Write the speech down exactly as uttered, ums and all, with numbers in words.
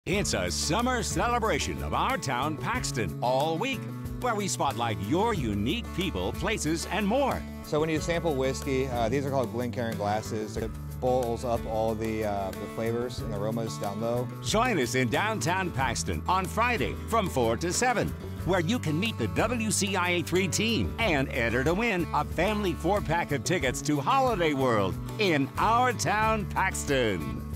It's a summer celebration of our town, Paxton, all week, where we spotlight your unique people, places, and more. So when you sample whiskey, uh, these are called Glencairn glasses. It bowls up all the, uh, the flavors and aromas down low. Join us in downtown Paxton on Friday from four to seven, where you can meet the W C I A three team and enter to win a family four-pack of tickets to Holiday World in our town, Paxton.